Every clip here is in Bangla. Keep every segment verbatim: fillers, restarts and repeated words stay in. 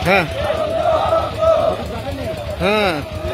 হ্যাঁ হ্যাঁ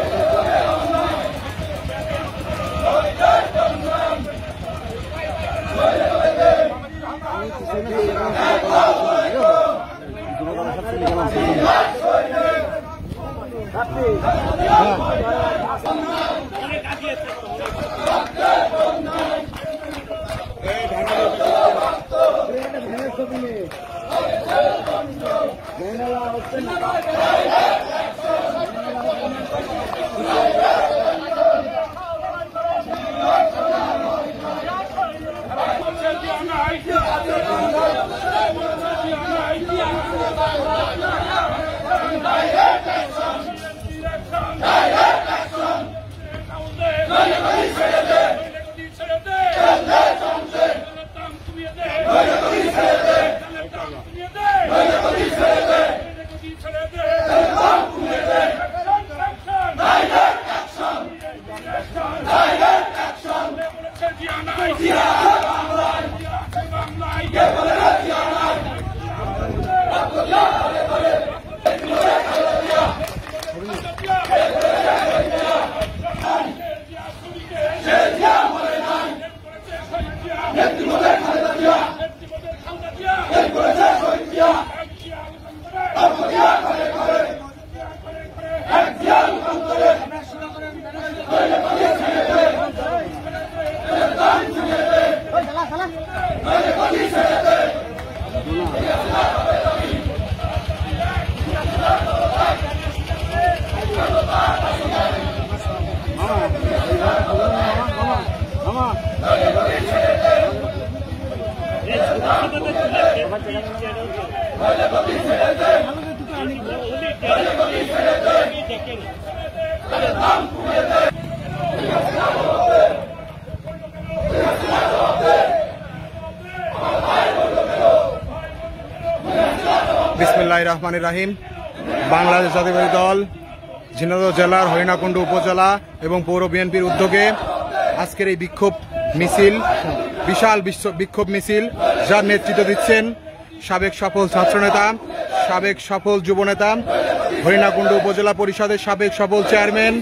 বিসমিল্লাহির রহমানির রহিম। বাংলাদেশ জাতীয়তাবাদী দল ঝিনাইদহ জেলার হরিণাকুণ্ডু উপজেলা এবং পৌর বিএনপির উদ্যোগে আজকের এই বিক্ষোভ মিছিল, বিশাল বিক্ষোভ মিছিল, যার নেতৃত্ব দিচ্ছেন সাবেক সফল ছাত্রনেতা, সাবেক সফল যুবনেতা, হরিণাকুণ্ডু উপজেলা পরিষদের সাবেক সফল চেয়ারম্যান,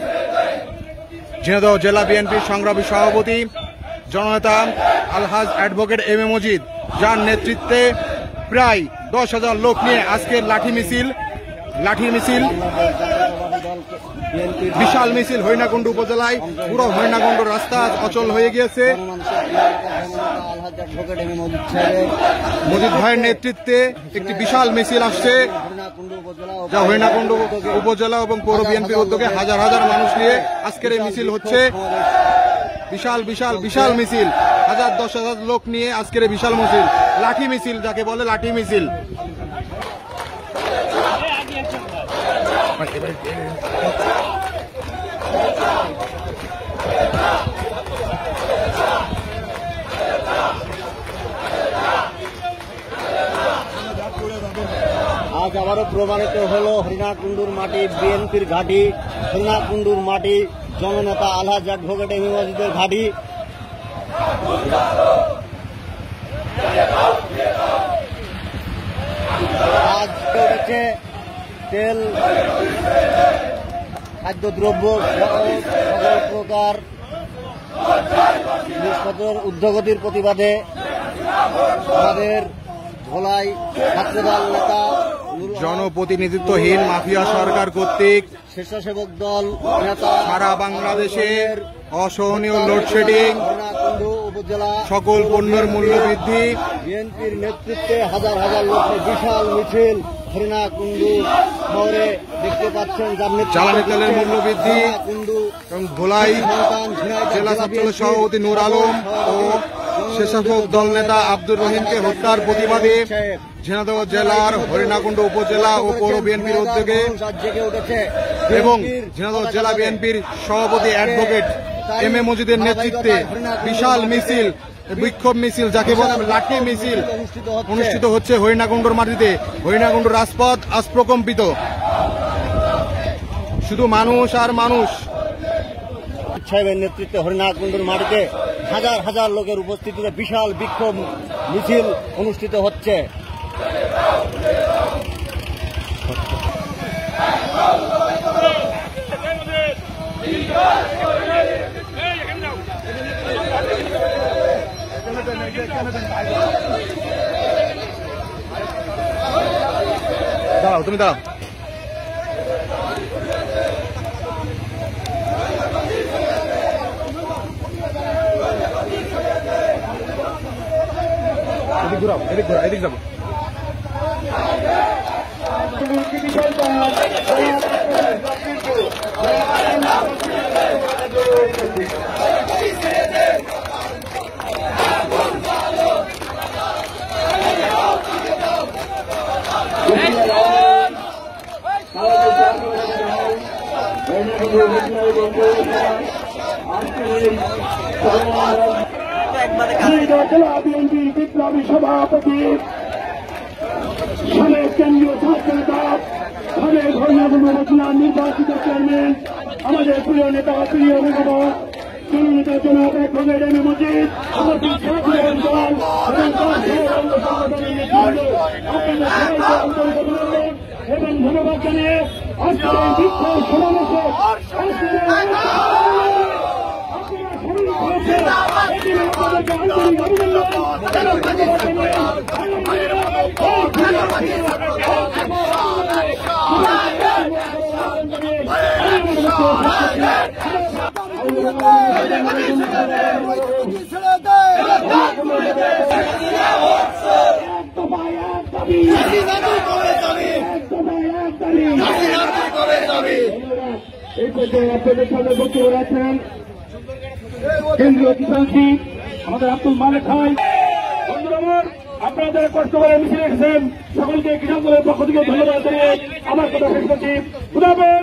ঝিনাইদহ জেলা বিএনপির সংগ্রামী সভাপতি জননেতা আলহাজ অ্যাডভোকেট এম এ মজিদ, যার নেতৃত্বে প্রায় দশ হাজার লোক নিয়ে আজকের লাঠি মিছিল লাঠি মিছিল বিশাল মিছিল হরিণাকুণ্ডু উপজেলায় পুরো হরিণাকুণ্ডু রাস্তা অচল হয়ে গিয়েছে। মজিদ ভাইয়ের নেতৃত্বে একটি বিশাল মিছিল আসছে, যা হরিণাকুণ্ডু উপজেলা এবং পৌর বিএনপির উদ্যোগে হাজার হাজার মানুষ নিয়ে আজকের এই মিছিল হচ্ছে। বিশাল বিশাল বিশাল মিছিল, হাজার দশ হাজার লোক নিয়ে আজকের এই বিশাল মিছিল, লাঠি মিছিল যাকে বলে, লাঠি মিছিল। আজ আবারও প্রমাণিত হলো হরিণাকুণ্ডুর মাটি বিএনপির ঘাঁটি, হরিণাকুণ্ডুর মাটি জননেতা আলহাজ অ্যাডভোকেট এম এ মজিদের ঘাঁটি। আজ উঠেছে তেল, খাদ্যদ্রব্য সকল প্রকার জিনিসপত্রের ঊর্ধ্বগতির প্রতিবাদে আমাদের ভোলাই ছাত্রদল নেতা জনপ্রতিনিধিত্বহীন মাফিয়া সরকার কর্তৃক স্বেচ্ছাসেবক দল নেতা সারা বাংলাদেশের অসহনীয় লোডশেডিং, উপজেলা সকল পণ্যের মূল্য বৃদ্ধি, বিএনপির নেতৃত্বে হাজার হাজার লোকের বিশাল মিছিল হরিণাকুণ্ডু শহরে দেখতে পাচ্ছেন। জ্বালানি তেলের মূল্য বৃদ্ধি এবং ভোলাই জেলা ছাত্রদলের সভাপতি নূর আলম ও স্বেচ্ছাসেবক দল নেতা আব্দুর রহিমকে হত্যার প্রতিবাদে ঝিনাইদহ জেলার হরিণাকুণ্ডু উপজেলা ও পৌর বিএনপির উদ্যোগে এবং ঝিনাইদহ জেলা বিএনপির সভাপতি অ্যাডভোকেট এম এ মজিদের নেতৃত্বে বিশাল মিছিল, বিক্ষোভ মিছিল যাকে বলে লাঠি মিছিল অনুষ্ঠিত হচ্ছে হরিণাকুণ্ডুর মাটিতে। হরিণাকুণ্ডুর রাজপথ আজ প্রকম্পিত, শুধু মানুষ আর মানুষ। সাহেবের নেতৃত্বে হরিণাকুণ্ডুর মাটিতে হাজার হাজার লোকের উপস্থিতিতে বিশাল বিক্ষোভ মিছিল অনুষ্ঠিত হচ্ছে। দাঁড়াও, তুমি দাঁড়াও। এদিক ঘুরাও, এদিক ঘুরাও, এদিক যাবো। বিএনপির বিপ্লবী সভাপতি, সাবেক কেন্দ্রীয় ছাত্র দল, সাবেক হরিয়ানা উপজেলা নির্বাচিত চেয়ারম্যান, আমাদের প্রিয় নেতা, প্রিয় অভিভাবক, জননেতা জনাব অ্যাডভোকেট এম এ মজিদ, আমাদের ছাত্রদল দল এবং সংগঠনের নেতৃবৃন্দ, আপনাদের সবাইকে আন্তরিক অভিনন্দন এবং ধন্যবাদ জানিয়ে আজকের এই বিক্ষোভ সমাবেশে এই পর্যায়ে আপনাদের সামনে বক্তব্য রাখছেন কেন্দ্রীয় কিষাণ চিফ আমাদের আব্দুল মালিক ভাই। বন্ধুরা, আপনারা যারা কষ্ট করে মিছিল রেখেছেন সকলকে কিষাণ দলের পক্ষ থেকে ধন্যবাদ জানিয়ে আমার কথা শেষ করছি। খুদা হাফেজ।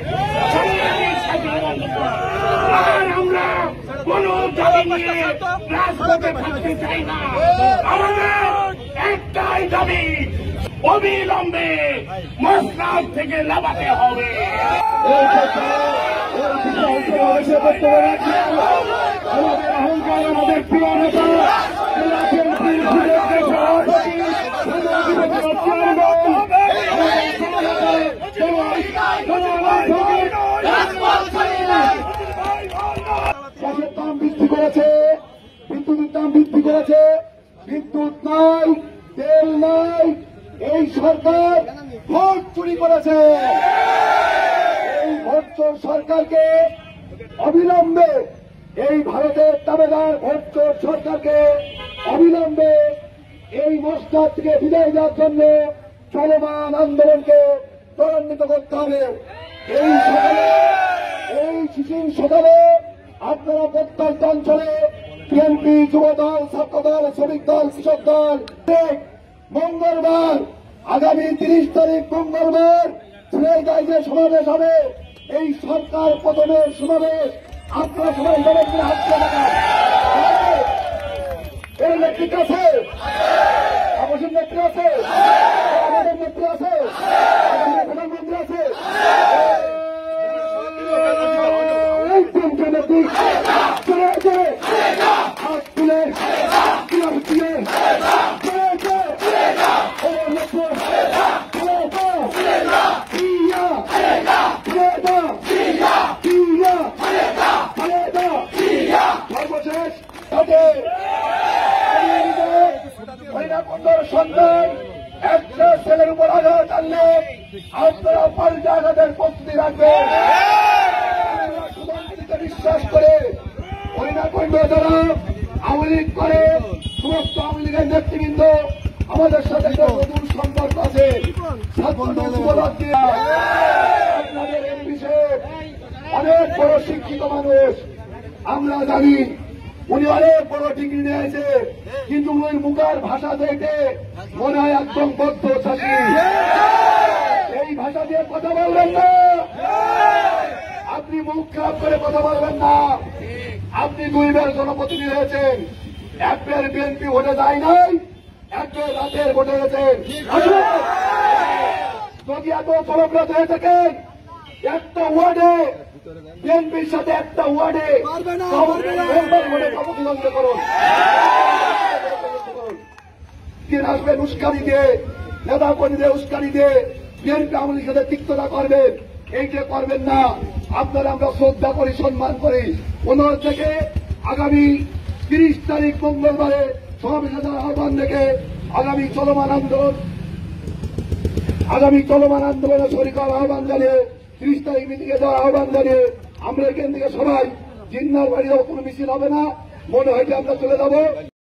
আর আমরা কোন দাবি নিয়ে রাজপথে থাকতে চাই না। আমাদের একটাই দাবি, অবিলম্বে মসনদ থেকে লাফাতে হবে। আমাদের অহংকার, আমাদের প্রিয় নেতা গ্যাসের দাম বৃদ্ধি করেছে, বিদ্যুতের দাম বৃদ্ধি করেছে, বিদ্যুৎ নাই, তেল নাই, এই সরকার ভোট চুরি করেছে। এই ভোট চোর সরকারকে অবিলম্বে, এই ভারতের দাবেদার ভোট চোর সরকারকে অবিলম্বে এই মসনদ থেকে বিদায় দেওয়ার জন্য চলমান আন্দোলনকে ত্বরান্বিত করতে হবে। এই সকালে, এই শিশির সকালে আপনারা প্রত্যন্ত অঞ্চলে বিএনপি, যুবদল, ছাত্রদল, শ্রমিক দল, কৃষক দল, মঙ্গলবার আগামী তিরিশ তারিখ মঙ্গলবার সিলেটে সমাবেশ হবে। এই সরকার পতনের সমাবেশ আপনারা সবাই যাবেন কিনা হাত দিয়ে দেখান। এর নেতৃত্ব আছে, অবশ্যই নেতৃত্ব আছে, আমাদের নেতৃত্ব আছে, আমাদের প্রধানমন্ত্রী আছে, চলে আছে হাত তুলে দিয়ে সর্বশেষ সন্তান একটা ছেলের উপর আঘাত আনলে আপনারা পাল্টা আঘাতের প্রস্তুতি রাখবেন। বিশ্বাস করে হরিণাকুণ্ড যারা আওয়ামী লীগ করে, সমস্ত আওয়ামী লীগের নেতৃবৃন্দ আমাদের সাথে একটা নতুন সম্পর্ক আছে। আপনাদের এই বিষয়ে অনেক বড় শিক্ষিত মানুষ, আমরা জানি উনি অনেক বড় ডিগ্রি নিয়েছে, কিন্তু ওই মুখার ভাষা থেকে মনে হয় একদম বদ্ধ চাষি। এই ভাষা দিয়ে কথা বলবেন না, আপনি মুখ খারাপ করে কথা বলবেন না। আপনি দুইবার জনপ্রতিনিধি হয়েছেন, একবার বিএনপি ভোটে যায় নাই, একবার রাতের ভোটে হয়েছেন। যদি এত চলপ্রদ হয়ে থাকেন, একটা ওয়ার্ডে বিএনপির সাথে একটা ওয়ার্ডে প্রতিদ্বন্দ্ব করুন। আসবেন উস্কানি দিয়ে, নেতা কর্মীদের উস্কানি দিয়ে বিএনপি আওয়ামী লীগের সাথে তিক্ততা করবেন, এইটা করবেন না। আপনারা আমরা শ্রদ্ধা করি, সম্মান করি। পনেরো থেকে আগামী তিরিশ তারিখ মঙ্গলবারে সমাবেশের আহ্বান রেখে আগামী চলমান আন্দোলন আগামী চলমান আন্দোলনে শরীর হওয়ার আহ্বান জানিয়ে তিরিশ তারিখ মিটিংয়ে দেওয়ার আহ্বান জানিয়ে আমরা এখান থেকে সবাই জিন্নার বাড়িও কোনো মিছিল হবে না, মনে হয় যে আমরা চলে যাবো।